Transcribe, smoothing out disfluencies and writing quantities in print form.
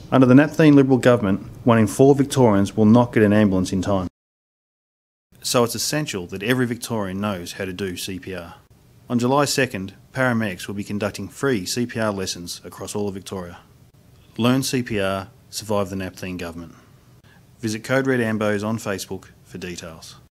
Under the Napthine Liberal government, 1 in 4 Victorians will not get an ambulance in time. So it's essential that every Victorian knows how to do CPR. On July 2nd, paramedics will be conducting free CPR lessons across all of Victoria. Learn CPR, survive the Napthine government. Visit Code Red Ambos on Facebook for details.